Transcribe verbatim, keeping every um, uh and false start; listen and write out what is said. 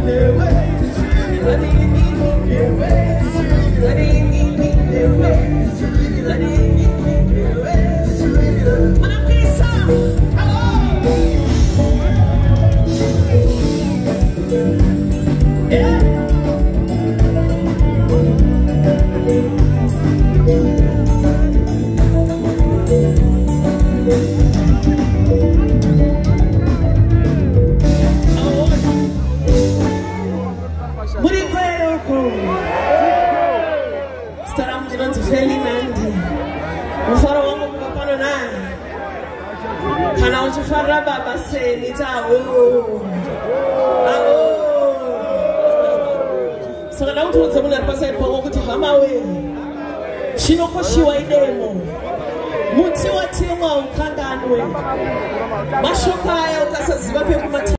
Nandi. Mfaro wangu mkapano naye. Kana uchufara baba se nita awo. Awo. Saka na utu wanza muna nipasa ipango kuti hamawe. Shinoko shiwa idemo. Muti wa tiwa ukanganwe. Mashoka ya ukasaziba pe kumati